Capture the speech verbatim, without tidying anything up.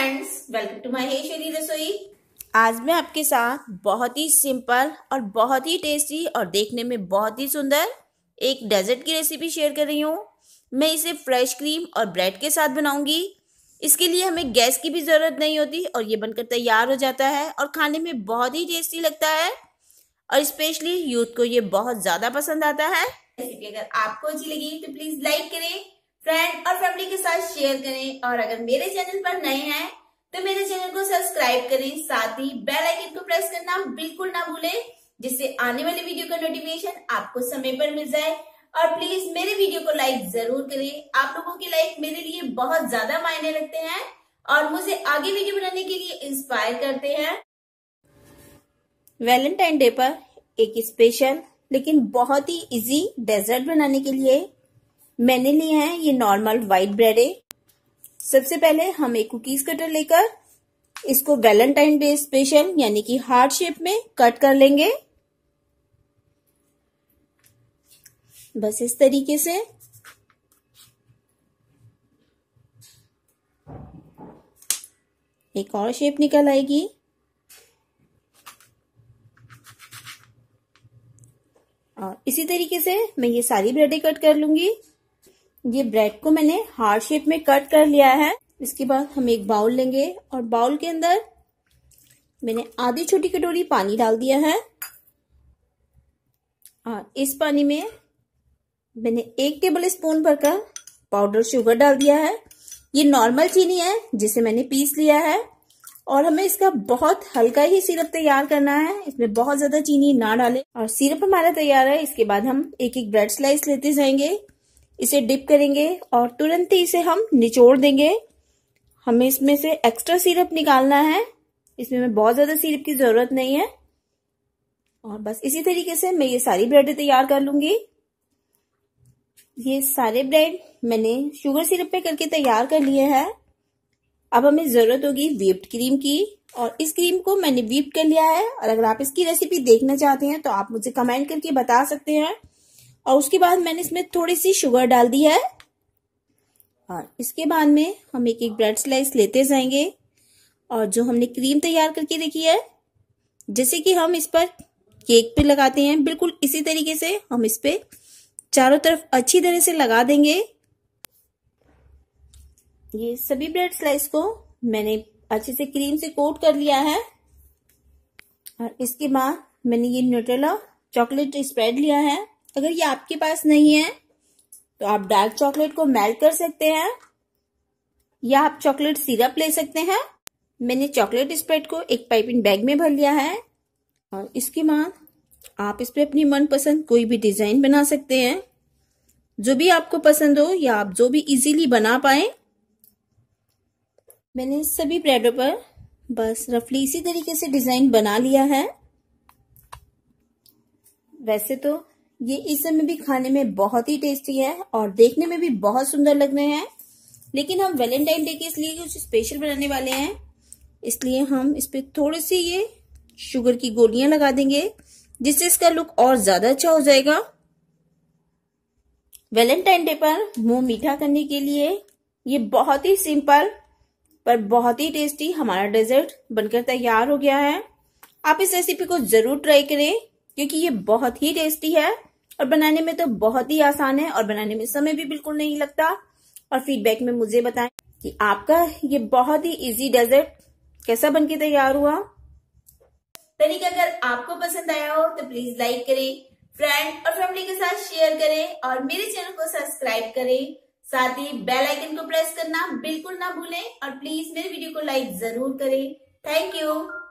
Friends, welcome to my हेशरी रसोई। आज मैं आपके साथ बहुत ही सिंपल और बहुत ही टेस्टी और देखने में बहुत ही सुंदर एक डेजर्ट की रेसिपी शेयर कर रही हूँ। मैं इसे फ्रेश क्रीम और ब्रेड के साथ बनाऊंगी। इसके लिए हमें गैस की भी ज़रूरत नहीं होती और ये बनकर तैयार हो जाता है और खाने में बहुत ही टेस्टी लगता है और स्पेशली यूथ को ये बहुत ज़्यादा पसंद आता है। रेसिपी अगर आपको अच्छी लगी तो प्लीज़ लाइक करें, फ्रेंड और फैमिली के साथ शेयर करें और अगर मेरे चैनल पर नए हैं तो मेरे चैनल को सब्सक्राइब करें। साथ ही बेल आइकन को प्रेस करना बिल्कुल ना भूलें, जिससे आने वाले वीडियो का नोटिफिकेशन आपको समय पर मिल जाए। और प्लीज मेरे वीडियो को लाइक जरूर करें। आप लोगों की लाइक मेरे लिए बहुत ज्यादा मायने रखते हैं और मुझे आगे वीडियो बनाने के लिए इंस्पायर करते हैं। वैलेंटाइन डे पर एक स्पेशल लेकिन बहुत ही इजी डेजर्ट बनाने के लिए मैंने लिए हैं ये नॉर्मल व्हाइट ब्रेड है। सबसे पहले हम एक कुकीज कटर लेकर इसको वैलेंटाइन डे स्पेशल यानी कि हार्ट शेप में कट कर लेंगे। बस इस तरीके से। एक और शेप निकल आएगी। और इसी तरीके से मैं ये सारी ब्रेडें कट कर लूंगी। ये ब्रेड को मैंने हार्ट शेप में कट कर लिया है। इसके बाद हम एक बाउल लेंगे और बाउल के अंदर मैंने आधी छोटी कटोरी पानी डाल दिया है और इस पानी में मैंने एक टेबल स्पून भरकर पाउडर शुगर डाल दिया है। ये नॉर्मल चीनी है जिसे मैंने पीस लिया है और हमें इसका बहुत हल्का ही सिरप तैयार करना है। इसमें बहुत ज्यादा चीनी ना डालें। और सिरप हमारा तैयार है। इसके बाद हम एक एक ब्रेड स्लाइस लेते जाएंगे, इसे डिप करेंगे और तुरंत ही इसे हम निचोड़ देंगे। हमें इसमें से एक्स्ट्रा सिरप निकालना है। इसमें में बहुत ज्यादा सिरप की जरूरत नहीं है। और बस इसी तरीके से मैं ये सारी ब्रेड तैयार कर लूंगी। ये सारे ब्रेड मैंने शुगर सिरप पे करके तैयार कर लिए हैं। अब हमें जरूरत होगी व्हिप्ड क्रीम की और इस क्रीम को मैंने व्हिप कर लिया है। और अगर आप इसकी रेसिपी देखना चाहते हैं तो आप मुझे कमेंट करके बता सकते हैं। और उसके बाद मैंने इसमें थोड़ी सी शुगर डाल दी है और इसके बाद में हम एक एक ब्रेड स्लाइस लेते जाएंगे और जो हमने क्रीम तैयार करके रखी है, जैसे कि हम इस पर केक पे लगाते हैं, बिल्कुल इसी तरीके से हम इस पे चारों तरफ अच्छी तरह से लगा देंगे। ये सभी ब्रेड स्लाइस को मैंने अच्छे से क्रीम से कोट कर लिया है और इसके बाद मैंने ये न्यूट्रेला चॉकलेट स्प्रेड लिया है। अगर ये आपके पास नहीं है तो आप डार्क चॉकलेट को मेल्ट कर सकते हैं या आप चॉकलेट सिरप ले सकते हैं। मैंने चॉकलेट स्प्रेड को एक पाइपिंग बैग में भर लिया है और इसके बाद आप इस पे अपनी मनपसंद कोई भी डिजाइन बना सकते हैं, जो भी आपको पसंद हो या आप जो भी इजीली बना पाए। मैंने सभी ब्रेडों पर बस रफली इसी तरीके से डिजाइन बना लिया है। वैसे तो ये इस समय भी खाने में बहुत ही टेस्टी है और देखने में भी बहुत सुंदर लग रहे हैं, लेकिन हम वैलेंटाइन डे के इसलिए कुछ स्पेशल बनाने वाले हैं, इसलिए हम इस पे थोड़ी सी ये शुगर की गोलियां लगा देंगे, जिससे इसका लुक और ज्यादा अच्छा हो जाएगा। वैलेंटाइन डे पर मुंह मीठा करने के लिए ये बहुत ही सिंपल पर बहुत ही टेस्टी हमारा डेजर्ट बनकर तैयार हो गया है। आप इस रेसिपी को जरूर ट्राई करें क्योंकि ये बहुत ही टेस्टी है और बनाने में तो बहुत ही आसान है और बनाने में समय भी बिल्कुल नहीं लगता। और फीडबैक में मुझे बताएं कि आपका ये बहुत ही इजी डेजर्ट कैसा बनके तैयार हुआ। तरीका अगर आपको पसंद आया हो तो प्लीज लाइक करें, फ्रेंड और फैमिली के साथ शेयर करें और मेरे चैनल को सब्सक्राइब करें। साथ ही बेल आइकन को प्रेस करना बिल्कुल ना भूलें और प्लीज मेरे वीडियो को लाइक जरूर करें। Thank you.